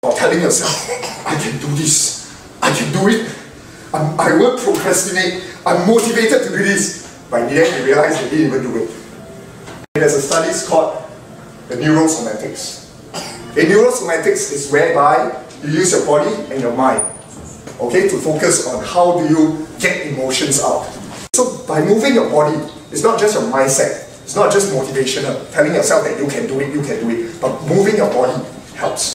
Or telling yourself, I can do this, I can do it, I won't procrastinate, I'm motivated to do this. But in the end, you realize you didn't even do it. There's a study called the neurosomatics. Neurosomatics is whereby you use your body and your mind, okay, to focus on how do you get emotions out. So by moving your body, it's not just your mindset, it's not just motivational, telling yourself that you can do it, but moving your body helps.